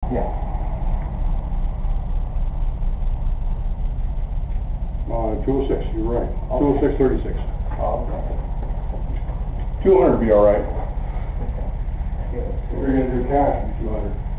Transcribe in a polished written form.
Yeah. 206, you're right. 206.36. Oh, okay. 200 would be all right. Okay. If you're gonna do cash, it'd be 200.